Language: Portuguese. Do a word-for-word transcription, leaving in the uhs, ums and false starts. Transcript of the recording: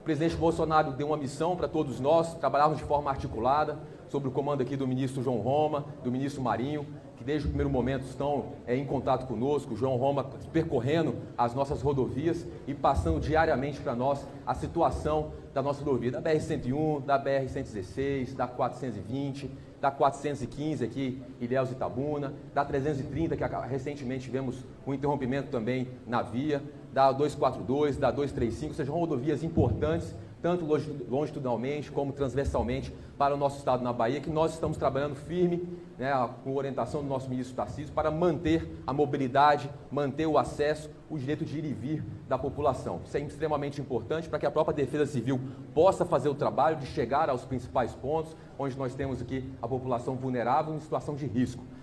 presidente Bolsonaro deu uma missão para todos nós, trabalharmos de forma articulada, sob o comando aqui do ministro João Roma, do ministro Marinho, que desde o primeiro momento estão é, em contato conosco, o João Roma percorrendo as nossas rodovias e passando diariamente para nós a situação da nossa rodovia, da B R cento e um, da B R cento e dezesseis, da quatrocentos e vinte, da quatrocentos e quinze aqui, Ilhéus Itabuna, da trezentos e trinta, que recentemente tivemos um interrompimento também na via, da duzentos e quarenta e dois, da duzentos e trinta e cinco, sejam rodovias importantes, tanto longitudinalmente como transversalmente para o nosso estado na Bahia, que nós estamos trabalhando firme, né, com orientação do nosso ministro Tarcísio, para manter a mobilidade, manter o acesso, o direito de ir e vir da população. Isso é extremamente importante para que a própria Defesa Civil possa fazer o trabalho de chegar aos principais pontos, onde nós temos aqui a população vulnerável em situação de risco.